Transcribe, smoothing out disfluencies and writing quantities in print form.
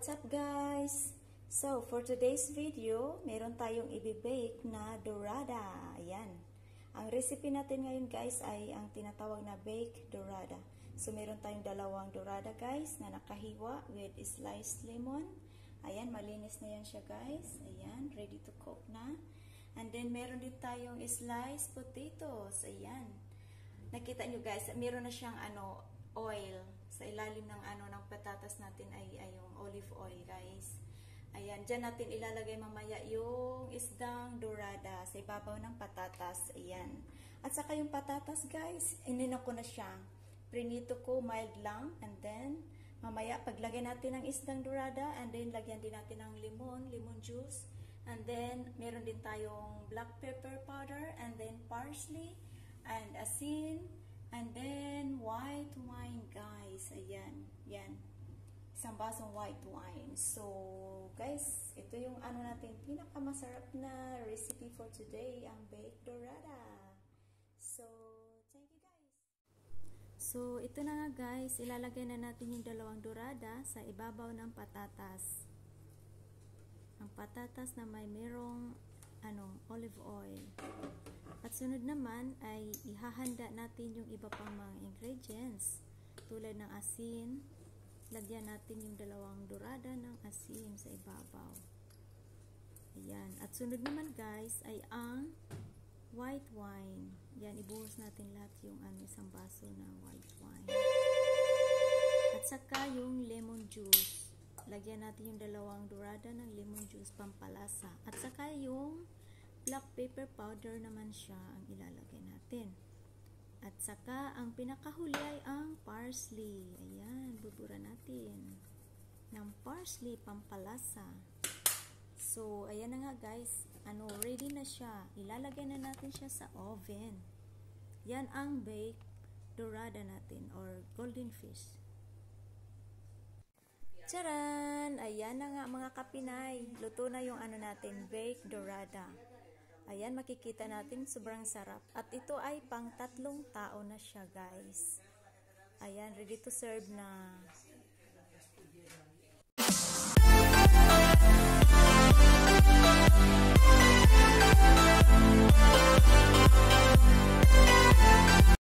What's up guys? So, for today's video, meron tayong i-bake na dorada. Ayan. Ang recipe natin ngayon guys ay ang tinatawag na baked dorada. So, meron tayong dalawang dorada guys na nakahiwa with sliced lemon. Ayan, malinis na yan siya guys. Ayan, ready to cook na. And then, meron din tayong sliced potatoes. Ayan. Nakita nyo guys, meron na siyang oil sa ilalim ng ng patatas natin ay yung olive oil guys. Ayan, dyan natin ilalagay mamaya yung isdang dorada sa ibabaw ng patatas. Ayan. At saka yung patatas guys, inino ko na siya. Prinito ko mild lang, and then mamaya paglagay natin ng isdang dorada, and then lagyan din natin ng lemon juice, and then meron din tayong black pepper powder, and then parsley and asin, and then white wine guys. Ayan, yan. Isang basong white wine. So guys, ito yung natin pinakamasarap na recipe for today, ang baked dorada. So thank you guys. So ito na nga guys, ilalagay na natin yung dalawang dorada sa ibabaw ng patatas. Ang patatas na merong olive oil. At sunod naman ay ihahanda natin yung iba pang mga ingredients tulad ng asin. Lagyan natin yung dalawang dorada ng asin sa ibabaw. Ayan. At sunod naman guys ay ang white wine. Yan, ibuhos natin lahat yung isang baso na white wine. At saka yung lemon juice. Lagyan natin yung dalawang dorada ng lemon juice pampalasa. At saka yung black pepper powder naman siya ang ilalagay natin. At saka ang pinakahuli ay ang parsley. Ayan, bubura natin ng parsley pampalasa. So, ayan na nga guys. Ready na siya. Ilalagay na natin siya sa oven. Yan ang baked dorada natin or golden fish. Charan! Ayan na nga mga kapinay. Luto na yung natin, baked dorada. Ayan, makikita natin sobrang sarap. At ito ay pang 3 tao na siya guys. Ayan, ready to serve na.